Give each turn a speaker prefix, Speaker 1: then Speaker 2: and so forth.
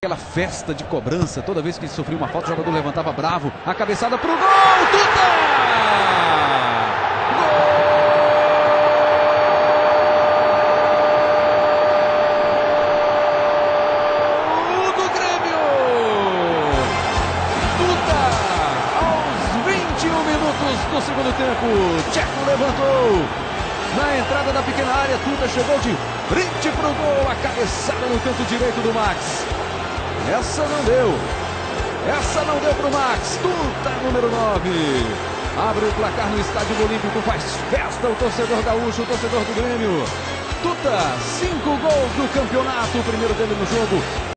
Speaker 1: Aquela festa de cobrança, toda vez que sofria uma falta, o jogador levantava bravo, a cabeçada pro gol, Tuta! Gol do Grêmio! Tuta, aos 21 minutos do segundo tempo, Tcheco levantou, na entrada da pequena área, Tuta chegou de frente pro gol, a cabeçada no canto direito do Max. Essa não deu pro Max. Tuta, número 9. Abre o placar no Estádio Olímpico, faz festa o torcedor gaúcho, o torcedor do Grêmio. Tuta, 5 gols do campeonato, o primeiro dele no jogo.